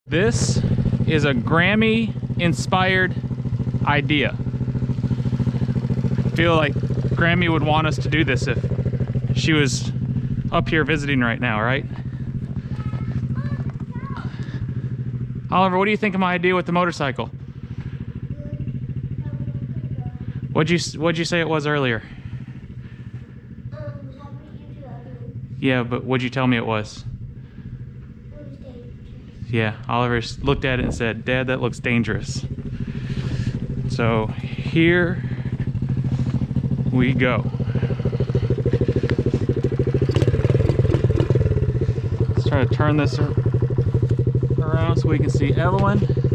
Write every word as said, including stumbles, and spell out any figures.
This is a Grammy-inspired idea. I feel like Grammy would want us to do this if she was up here visiting right now, right? Oliver, what do you think of my idea with the motorcycle? What'd you What'd you say it was earlier? Yeah, but what'd you tell me it was? Yeah, Oliver looked at it and said, "Dad, that looks dangerous." So here we go. Let's try to turn this around so we can see Evelyn.